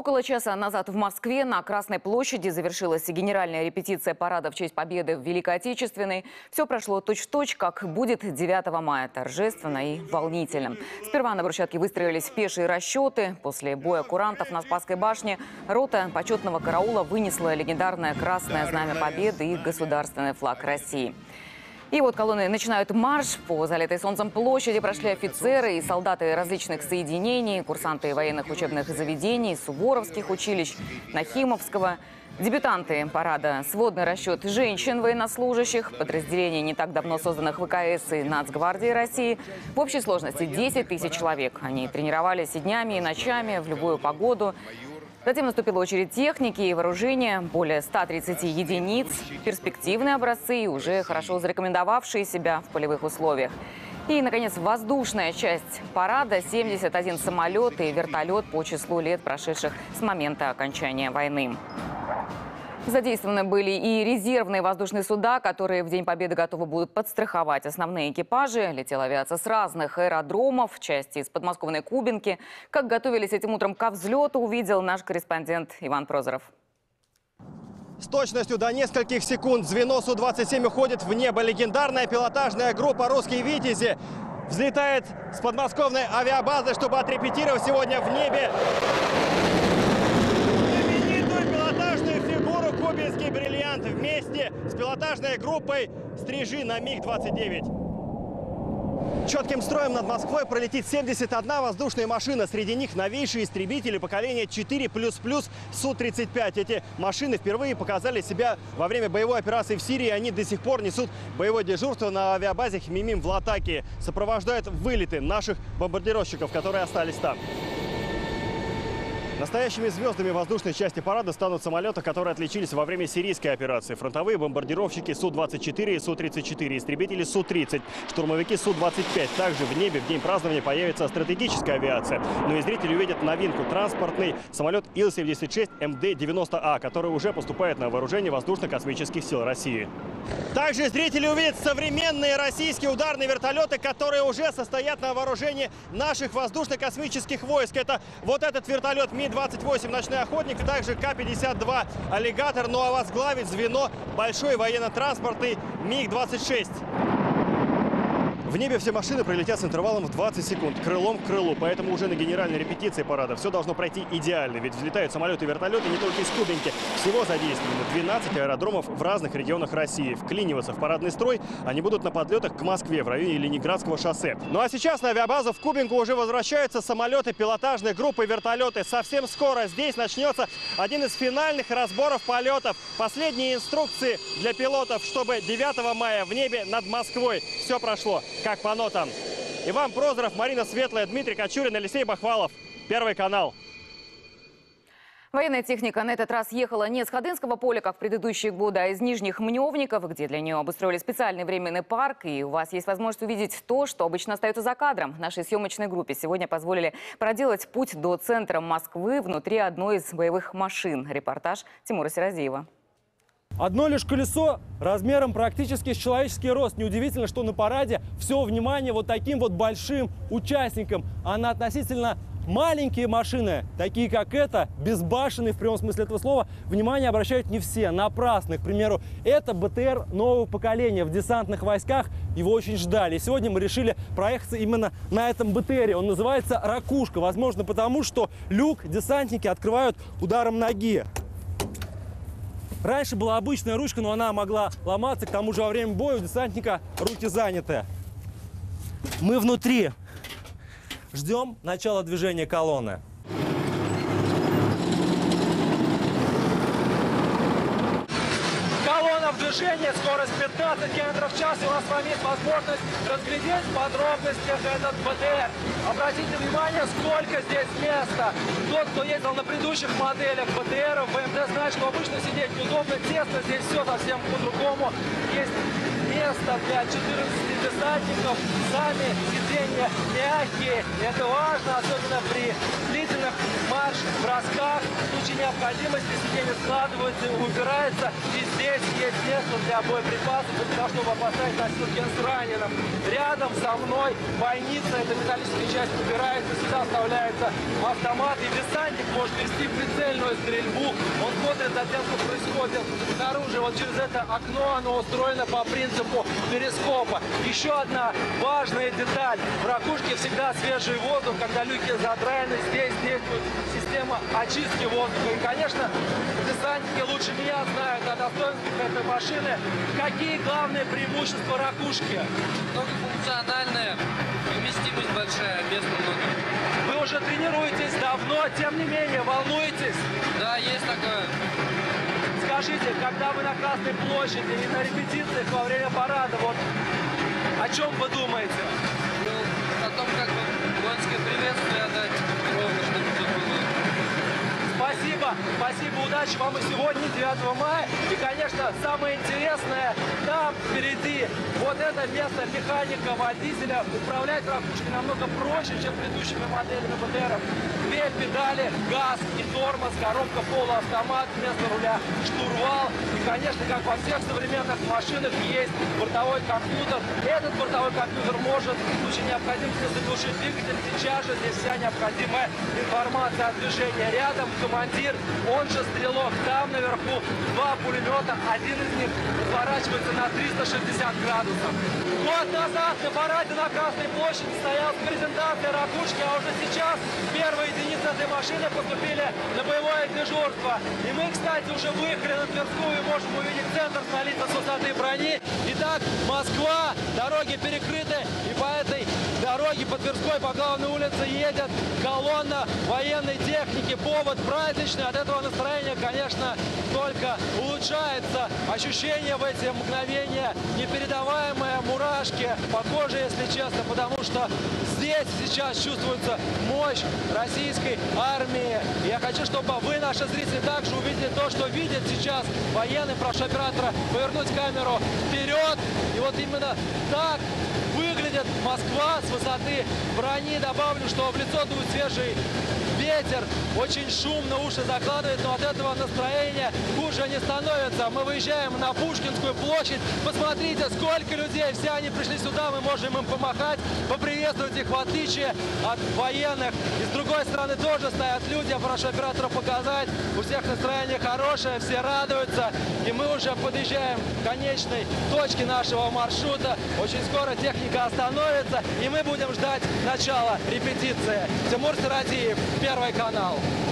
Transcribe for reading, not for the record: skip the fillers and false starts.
Около часа назад в Москве на Красной площади завершилась генеральная репетиция парада в честь победы в Великой Отечественной. Все прошло точь-в-точь, как будет 9 мая. Торжественно и волнительно. Сперва на брусчатке выстроились пешие расчеты. После боя курантов на Спасской башне рота почетного караула вынесла легендарное Красное Знамя Победы и государственный флаг России. И вот колонны начинают марш. По залитой солнцем площади прошли офицеры и солдаты различных соединений, курсанты военных учебных заведений, суворовских училищ, Нахимовского. Дебютанты парада – сводный расчет женщин-военнослужащих, подразделений не так давно созданных ВКС и Нацгвардии России. В общей сложности 10 тысяч человек. Они тренировались и днями, и ночами, в любую погоду. Затем наступила очередь техники и вооружения, более 130 единиц, перспективные образцы и уже хорошо зарекомендовавшие себя в полевых условиях. И, наконец, воздушная часть парада – 71 самолет и вертолет по числу лет, прошедших с момента окончания войны. Задействованы были и резервные воздушные суда, которые в День Победы готовы будут подстраховать основные экипажи. Летела авиация с разных аэродромов, части из подмосковной Кубинки. Как готовились этим утром ко взлету, увидел наш корреспондент Иван Прозоров. С точностью до нескольких секунд звено Су-27 уходит в небо. Легендарная пилотажная группа «Русские Витязи» взлетает с подмосковной авиабазы, чтобы отрепетировать сегодня в небе кубинский бриллиант вместе с пилотажной группой «Стрижи» на МиГ-29. Четким строем над Москвой пролетит 71 воздушная машина. Среди них новейшие истребители поколения 4++ Су-35. Эти машины впервые показали себя во время боевой операции в Сирии. Они до сих пор несут боевое дежурство на авиабазе Хмимим в Латакии. Сопровождают вылеты наших бомбардировщиков, которые остались там. Настоящими звездами воздушной части парада станут самолеты, которые отличились во время сирийской операции. Фронтовые бомбардировщики Су-24 и Су-34, истребители Су-30, штурмовики Су-25. Также в небе в день празднования появится стратегическая авиация. Но и зрители увидят новинку – транспортный самолет Ил-76 МД-90А, который уже поступает на вооружение воздушно-космических сил России. Также зрители увидят современные российские ударные вертолеты, которые уже состоят на вооружении наших воздушно-космических войск. Это вот этот вертолет Ми-28 «Ночной охотник» и также К-52 «Аллигатор». Ну а возглавит звено большой военно-транспортный МиГ-26. В небе все машины пролетят с интервалом в 20 секунд, крылом к крылу. Поэтому уже на генеральной репетиции парада все должно пройти идеально. Ведь взлетают самолеты и вертолеты не только из Кубинки. Всего задействовано 12 аэродромов в разных регионах России. Вклиниваться в парадный строй они будут на подлетах к Москве в районе Ленинградского шоссе. Ну а сейчас на авиабазу в Кубинку уже возвращаются самолеты пилотажной группы, вертолеты. Совсем скоро здесь начнется один из финальных разборов полетов. Последние инструкции для пилотов, чтобы 9 мая в небе над Москвой все прошло как по нотам. Иван Прозоров, Марина Светлая, Дмитрий Кочурин, Алексей Бахвалов. Первый канал. Военная техника на этот раз ехала не с Ходынского поля, как в предыдущие годы, а из Нижних Мневников, где для нее обустроили специальный временный парк. И у вас есть возможность увидеть то, что обычно остается за кадром. Нашей съемочной группе сегодня позволили проделать путь до центра Москвы внутри одной из боевых машин. Репортаж Тимура Сиразиева. Одно лишь колесо размером практически с человеческий рост. Неудивительно, что на параде все внимание вот таким вот большим участникам. А на относительно маленькие машины, такие как эта, безбашенные в прямом смысле этого слова, внимание обращают не все, напрасно. К примеру, это БТР нового поколения. В десантных войсках его очень ждали. И сегодня мы решили проехаться именно на этом БТРе. Он называется «Ракушка». Возможно, потому что люк десантники открывают ударом ноги. Раньше была обычная ручка, но она могла ломаться. К тому же во время боя у десантника руки заняты. Мы внутри. Ждем начала движения колонны. Колонна в движении, скорость 15 км в час. И у нас с вами есть возможность разглядеть в подробностях этот БТР. Обратите внимание, сколько здесь места. Тот, кто ездил на предыдущих моделях БТРов, БМД, знает, что обычно сидеть неудобно, тесно. Здесь все совсем по-другому. Есть место для 14 десантников. Сами сиденья мягкие. Это важно, особенно при длительных марш-бросках. В случае необходимости сиденье складывается и убирается. И здесь есть место для боеприпасов, для того, чтобы поставить носилки с раненым. Рядом со мной бойница, эта металлическая часть убирается, сюда вставляется автомат. И десантник может вести прицельную стрельбу. Он смотрит за тем, что происходит снаружи. Вот через это окно оно устроено по принципу перископа. Еще одна важная деталь. В ракушке всегда свежий воздух. Когда люки задраены, здесь действует система очистки воздуха. И, конечно, десантники лучше меня знают о достоинствах этой машины. Какие главные преимущества ракушки? Многофункциональная, вместимость большая, без много. Вы уже тренируетесь давно, тем не менее, волнуетесь? Да, есть такое. Скажите, когда вы на Красной площади и на репетициях во время парада, вот о чем вы думаете? Ну, о том, как бы воинское приветствие отдать, ровно, чтобы все было. Спасибо, спасибо, удачи вам и сегодня, 9 мая. И, конечно, самое интересное, там впереди, вот это место механика, водителя. Управлять ракушкой намного проще, чем предыдущими моделями БТРов. Две педали, газ и тормоз, коробка полуавтомат, вместо руля штурвал. И, конечно, как во всех современных машинах, есть бортовой компьютер. Этот бортовой компьютер может в случае необходимости заглушить двигатель. Сейчас же здесь вся необходимая информация о движении. Рядом командир, он же стрелок. Там наверху два пулемета, один из них разворачивается на 360 градусов. Год назад на параде на Красной площади стояла презентация ракушки, а уже сейчас первые единицы этой машины поступили на боевое дежурство. И мы, кстати, уже выехали на Тверскую и можем увидеть центр столицы с высоты брони. Итак, Москва, дороги перекрыты, и по этой дороге по Тверской, по главной улице едет колонна военной техники. Повод праздничный, от этого настроение, конечно, только улучшается. Ощущение в эти мгновения непередаваемые, мурашки по коже, если честно, потому что здесь сейчас чувствуется мощь российской армии. И я хочу, чтобы вы, наши зрители, также увидели то, что видят сейчас военные. Прошу оператора повернуть камеру вперед. И вот именно так выглядит Москва с высоты брони. Добавлю, что в лицо дует свежий ветер, очень шумно, уши закладывает, но от этого настроение хуже не становится. Мы выезжаем на Пушкинскую площадь. Посмотрите, сколько людей, все они пришли сюда, мы можем им помахать, поприветствовать их в отличие от военных. И с другой стороны тоже стоят люди, я прошу оператора показать. У всех настроение хорошее, все радуются. И мы уже подъезжаем к конечной точке нашего маршрута. Очень скоро техника остановится, и мы будем ждать начала репетиции. Тимур Сирадиев, Первый канал.